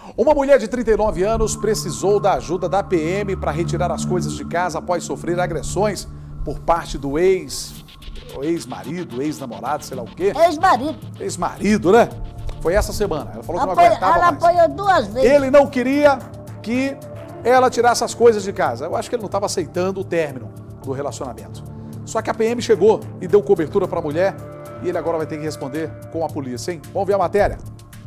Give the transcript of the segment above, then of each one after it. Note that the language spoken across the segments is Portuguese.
Uma mulher de 39 anos precisou da ajuda da PM para retirar as coisas de casa após sofrer agressões por parte do ex-marido, ex-namorado, sei lá o quê. Ex-marido. Ex-marido, né? Foi essa semana. Ela falou que não aguentava Ela mais. apoiou 2 vezes. Ele não queria que ela tirasse as coisas de casa. Eu acho que ele não estava aceitando o término do relacionamento. Só que a PM chegou e deu cobertura para a mulher e ele agora vai ter que responder com a polícia, hein? Vamos ver a matéria.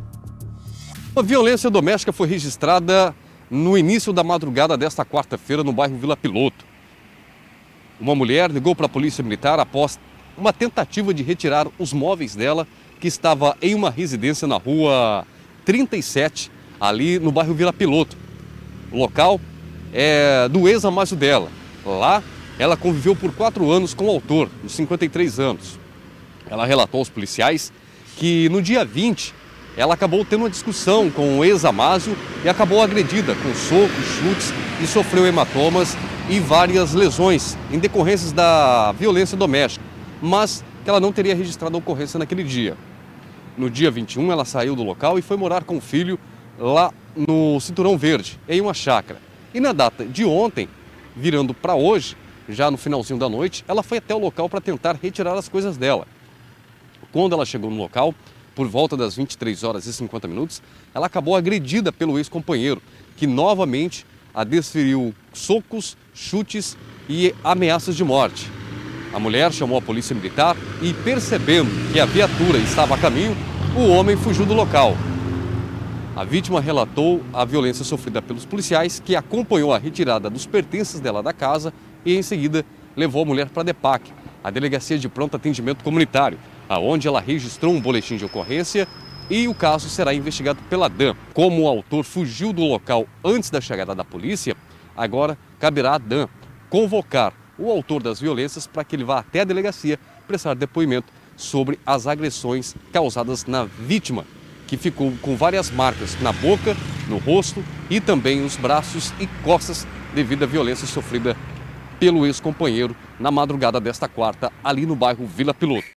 A violência doméstica foi registrada no início da madrugada desta quarta-feira no bairro Vila Piloto. Uma mulher ligou para a polícia militar após uma tentativa de retirar os móveis dela, que estava em uma residência na rua 37, ali no bairro Vila Piloto. O local é do ex-amado dela. Lá, ela conviveu por 4 anos com o autor, de 53 anos. Ela relatou aos policiais que no dia 20, ela acabou tendo uma discussão com o ex-amado e acabou agredida com socos, chutes e sofreu hematomas e várias lesões em decorrências da violência doméstica, mas que ela não teria registrado a ocorrência naquele dia. No dia 21, ela saiu do local e foi morar com o filho lá no Cinturão Verde, em uma chácara. E na data de ontem, virando para hoje, já no finalzinho da noite, ela foi até o local para tentar retirar as coisas dela. Quando ela chegou no local, por volta das 23 horas e 50 minutos, ela acabou agredida pelo ex-companheiro, que novamente a desferiu socos, chutes e ameaças de morte. A mulher chamou a polícia militar e, percebendo que a viatura estava a caminho, o homem fugiu do local. A vítima relatou a violência sofrida pelos policiais, que acompanhou a retirada dos pertences dela da casa e, em seguida, levou a mulher para a DEPAC, a Delegacia de Pronto Atendimento Comunitário, aonde ela registrou um boletim de ocorrência e o caso será investigado pela DAM. Como o autor fugiu do local antes da chegada da polícia, agora caberá à DAM convocar o autor das violências para que ele vá até a delegacia prestar depoimento sobre as agressões causadas na vítima, que ficou com várias marcas na boca, no rosto e também nos braços e costas devido à violência sofrida pelo ex-companheiro na madrugada desta quarta, ali no bairro Vila Piloto.